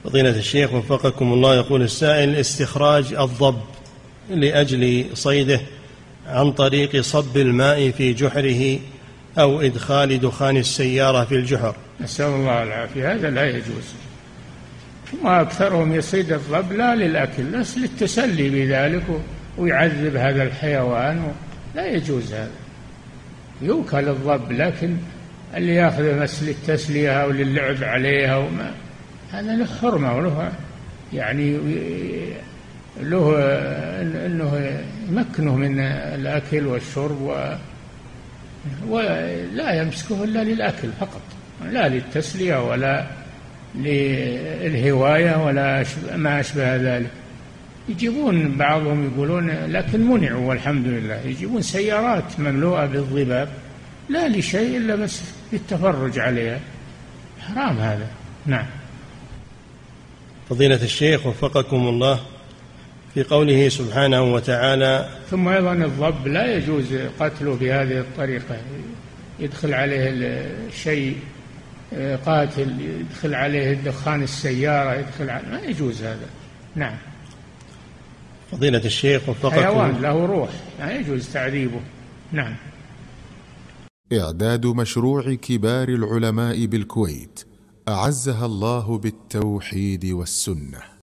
فضيلة الشيخ وفقكم الله، يقول السائل: استخراج الضب لأجل صيده عن طريق صب الماء في جحره أو إدخال دخان السيارة في الجحر. نسأل الله العافية، هذا لا يجوز. وأكثرهم يصيد الضب لا للأكل، بس للتسلي بذلك ويعذب هذا الحيوان، لا يجوز هذا. يؤكل الضب، لكن اللي يأخذ بس للتسلية أو للعب عليها هذا له حرمة، وله يعني له أنه يمكنه من الأكل والشرب، ولا يمسكه إلا للأكل فقط، لا للتسلية ولا للهواية ولا ما أشبه ذلك. يجيبون بعضهم يقولون لكن منعوا والحمد لله، يجيبون سيارات مملوءة بالضباب لا لشيء إلا بس للتفرج عليها، حرام هذا. نعم. فضيلة الشيخ وفقكم الله، في قوله سبحانه وتعالى: ثم أيضا الضب لا يجوز قتله بهذه الطريقة، يدخل عليه الشيء قاتل، يدخل عليه دخان السيارة، ما يجوز هذا. نعم. فضيلة الشيخ وفقكم، حيوان له روح، لا يجوز تعذيبه. نعم. إعداد مشروع كبار العلماء بالكويت أعزها الله بالتوحيد والسنة.